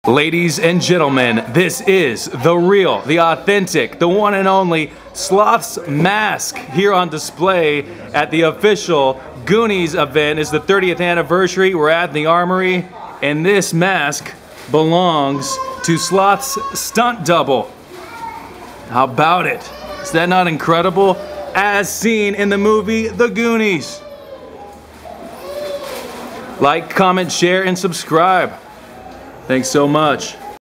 Ladies and gentlemen, this is the real, the authentic, the one and only Sloth's mask here on display at the official Goonies event. It's the 30th anniversary. We're at the Armory, and this mask belongs to Sloth's stunt double. How about it? Is that not incredible? As seen in the movie The Goonies. Like, comment, share, and subscribe. Thanks so much.